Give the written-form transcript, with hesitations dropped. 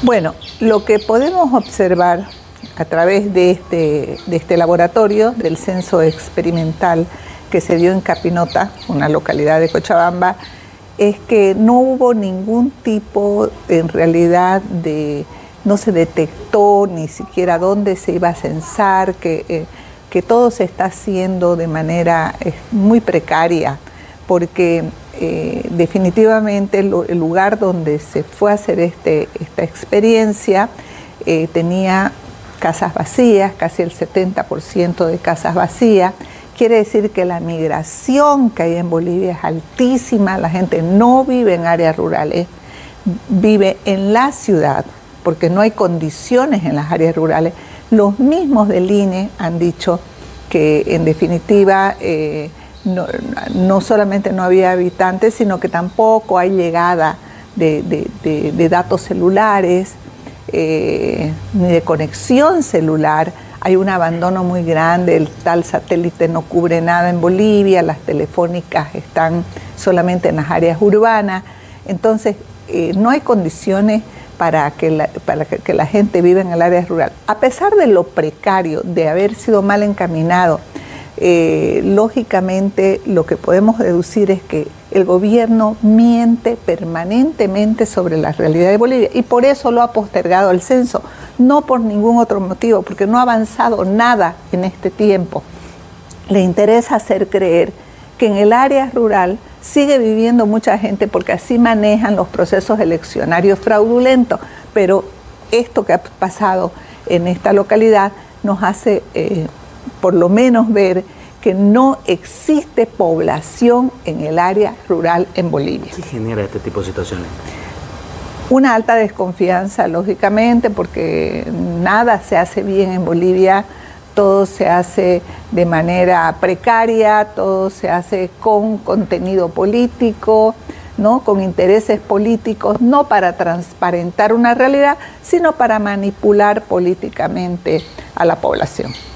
Bueno, lo que podemos observar a través de este laboratorio del censo experimental que se dio en Capinota, una localidad de Cochabamba, es que no hubo ningún tipo, en realidad, no se detectó ni siquiera dónde se iba a censar, que todo se está haciendo de manera muy precaria, porque definitivamente el lugar donde se fue a hacer esta experiencia tenía casas vacías, casi el 70% de casas vacías. Quiere decir que la migración que hay en Bolivia es altísima, la gente no vive en áreas rurales, vive en la ciudad, porque no hay condiciones en las áreas rurales. Los mismos del INE han dicho que en definitiva no solamente no había habitantes, sino que tampoco hay llegada de datos celulares, ni de conexión celular. Hay un abandono muy grande, el tal satélite no cubre nada en Bolivia, las telefónicas están solamente en las áreas urbanas. Entonces, no hay condiciones para que la gente viva en el área rural. A pesar de lo precario, de haber sido mal encaminado, lógicamente lo que podemos deducir es que el gobierno miente permanentemente sobre la realidad de Bolivia y por eso lo ha postergado el censo, no por ningún otro motivo, porque no ha avanzado nada en este tiempo. Le interesa hacer creer que en el área rural sigue viviendo mucha gente porque así manejan los procesos eleccionarios fraudulentos, pero esto que ha pasado en esta localidad nos hace por lo menos ver que no existe población en el área rural en Bolivia. ¿Qué genera este tipo de situaciones? Una alta desconfianza, lógicamente, porque nada se hace bien en Bolivia, todo se hace de manera precaria, todo se hace con contenido político, ¿no? Con intereses políticos, no para transparentar una realidad, sino para manipular políticamente a la población.